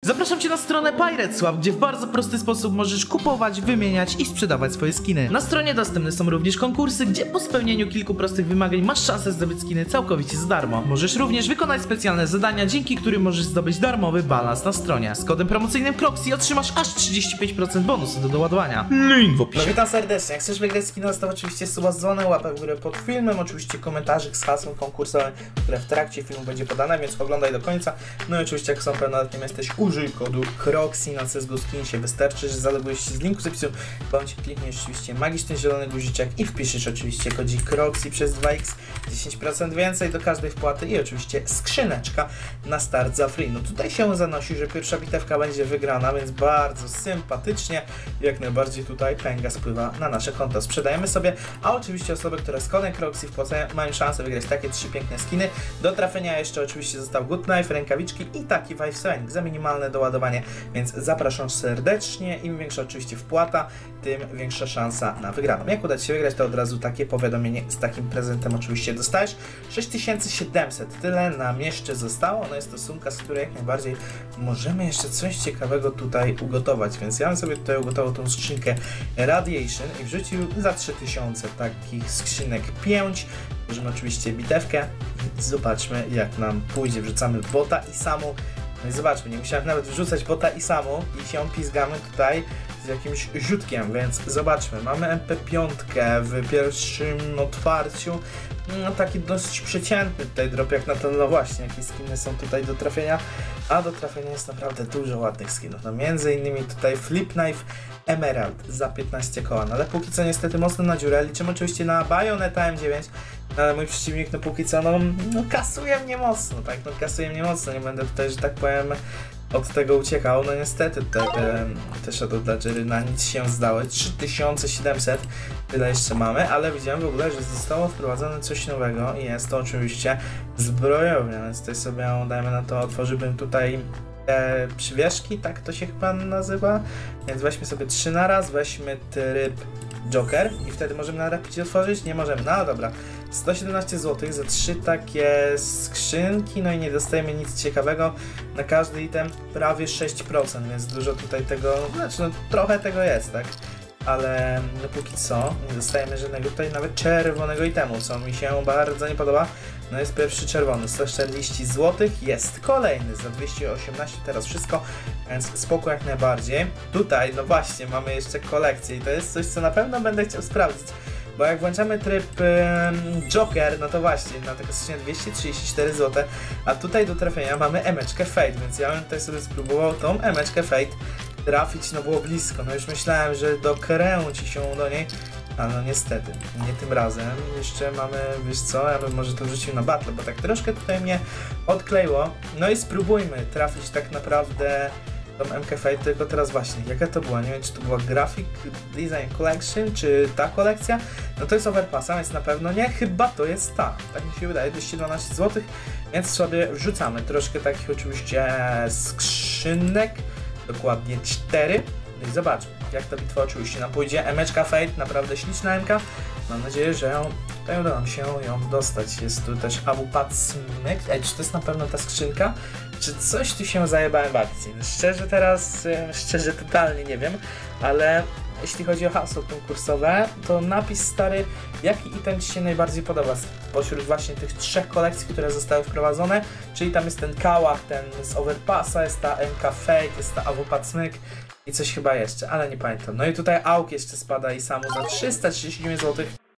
Zapraszam cię na stronę Pirateswap, gdzie w bardzo prosty sposób możesz kupować, wymieniać i sprzedawać swoje skiny. Na stronie dostępne są również konkursy, gdzie po spełnieniu kilku prostych wymagań masz szansę zdobyć skiny całkowicie za darmo. Możesz również wykonać specjalne zadania, dzięki którym możesz zdobyć darmowy balans na stronie. Z kodem promocyjnym Croxy otrzymasz aż 35% bonusu do doładowania. Link w opisie. No witam serdecznie, jak chcesz wygrać skina, zostaw oczywiście suba z dzwonem, łapę w górę pod filmem, oczywiście komentarzyk z hasłem konkursowym, które w trakcie filmu będzie podane, więc oglądaj do końca. No i oczywiście jak są pełnoletnim jesteś, użyj kodu Croxy na CSGO Skinsie. Wystarczy, że zalogujesz się z linku z opisu, bądź klikniesz oczywiście magiczny zielony guziczek i wpiszesz oczywiście kodzik Croxy przez 2x, 10% więcej do każdej wpłaty i oczywiście skrzyneczka na start za free. No tutaj się zanosi, że pierwsza bitewka będzie wygrana, więc bardzo sympatycznie, jak najbardziej tutaj pęga spływa na nasze konto. Sprzedajemy sobie, a oczywiście osoby, które z kodem Croxy wpłacają, mają szansę wygrać takie 3 piękne skiny. Do trafienia jeszcze oczywiście został Good Knife, rękawiczki i taki Vive Sewing za minimalne doładowanie, więc zapraszam serdecznie. Im większa oczywiście wpłata, tym większa szansa na wygraną. Jak uda ci się wygrać, to od razu takie powiadomienie z takim prezentem oczywiście dostajesz. 6700, tyle nam jeszcze zostało. No jest to sumka, z której jak najbardziej możemy jeszcze coś ciekawego tutaj ugotować, więc ja bym sobie tutaj ugotował tą skrzynkę Radiation i wrzucił za 3000 takich skrzynek 5. Możemy oczywiście bitewkę i zobaczmy jak nam pójdzie. Wrzucamy bota i samu. No i zobaczmy, nie musiałem nawet wrzucać bota i samu i się pizgamy tutaj z jakimś rzutkiem, więc zobaczmy. Mamy MP5 w pierwszym otwarciu. No taki dosyć przeciętny tutaj drop jak na to, no właśnie, jakie skiny są tutaj do trafienia, a do trafienia jest naprawdę dużo ładnych skinów. No między innymi tutaj Flip Knife Emerald za 15 koła, no ale póki co niestety mocno na dziurę. Liczymy oczywiście na Bayonetta M9, ale mój przeciwnik no póki co no kasuje mnie mocno, tak, no kasuje mnie mocno, nie będę tutaj, że tak powiem, od tego uciekał. No niestety tutaj te Shadow Dodgery na nic się zdały. 3700 tyle jeszcze mamy, ale widziałem w ogóle, że zostało wprowadzone coś nowego i jest to oczywiście zbrojownia, więc tutaj sobie, dajmy na to, otworzyłbym tutaj te przywieszki, tak to się chyba nazywa, więc weźmy sobie 3 na raz, weźmy tryb Joker i wtedy możemy na rapidzie otworzyć? Nie możemy, no dobra. 117 zł za 3 takie skrzynki, no i nie dostajemy nic ciekawego. Na każdy item prawie 6%, więc dużo tutaj tego, znaczy no trochę tego jest, tak? Ale no póki co nie dostajemy żadnego tutaj nawet czerwonego itemu, co mi się bardzo nie podoba. No jest pierwszy czerwony, 140 zł, jest kolejny za 218, teraz wszystko, więc spoko jak najbardziej. Tutaj no właśnie mamy jeszcze kolekcję i to jest coś, co na pewno będę chciał sprawdzić. Bo jak włączamy tryb Joker, no to właśnie, na tego skrzynię 234 zł, a tutaj do trafienia mamy emeczkę Fate, więc ja bym tutaj sobie spróbował tą emeczkę Fate trafić, no było blisko, no już myślałem, że dokręci się do niej, a no niestety, nie tym razem. Jeszcze mamy, wiesz co, ja bym może to wrzucił na battle, bo tak troszkę tutaj mnie odkleiło, no i spróbujmy trafić tak naprawdę tą MK Fate, tylko teraz właśnie, jaka to była, nie wiem czy to była Graphic Design Collection, czy ta kolekcja, no to jest Overpassa, więc na pewno nie, chyba to jest ta, tak mi się wydaje, 212 zł, więc sobie wrzucamy troszkę takich oczywiście skrzynek, dokładnie 4, no i zobaczmy, jak ta bitwa oczywiście nam pójdzie. Emeczka Fate, naprawdę śliczna MK, mam nadzieję, że tutaj uda nam się ją dostać. Jest tu też AWP Smyk. Ej, czy to jest na pewno ta skrzynka? Czy coś tu się zajebałem w akcji? Szczerze teraz, szczerze totalnie nie wiem, ale jeśli chodzi o hasło konkursowe, to napisz stary, jaki item ci się najbardziej podoba spośród właśnie tych 3 kolekcji, które zostały wprowadzone, czyli tam jest ten kałach, ten z Overpassa, jest ta MK Fate, jest ta AWP Smyk i coś chyba jeszcze, ale nie pamiętam. No i tutaj AUK jeszcze spada i samo za 339 zł.